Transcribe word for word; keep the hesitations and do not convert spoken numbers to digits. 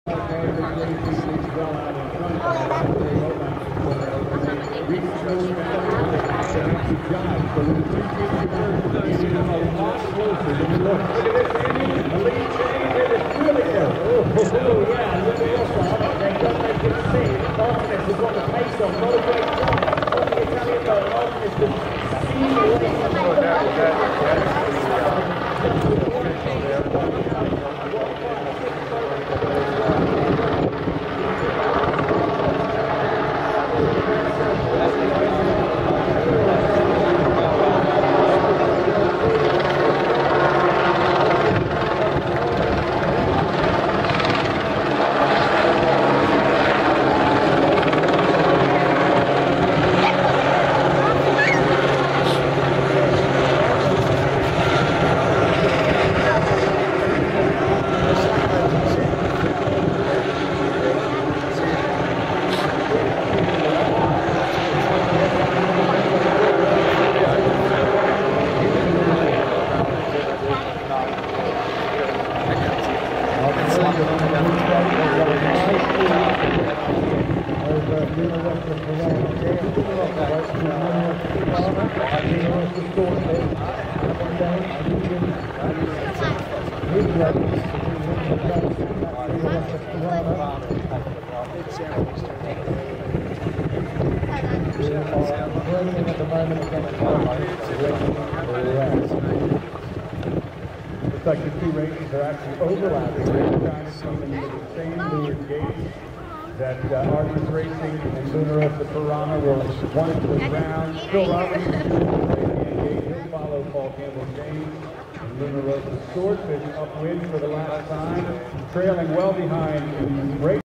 Looks like the two races are actually overlapping. We're trying to come into the same Lewis gauge that uh, Artemis Racing and Luna Rossa Piranha will one into the round. Phil Robertson will follow Paul Campbell James. And Luna Rossa Swordfish upwind for the last time, trailing well behind in race.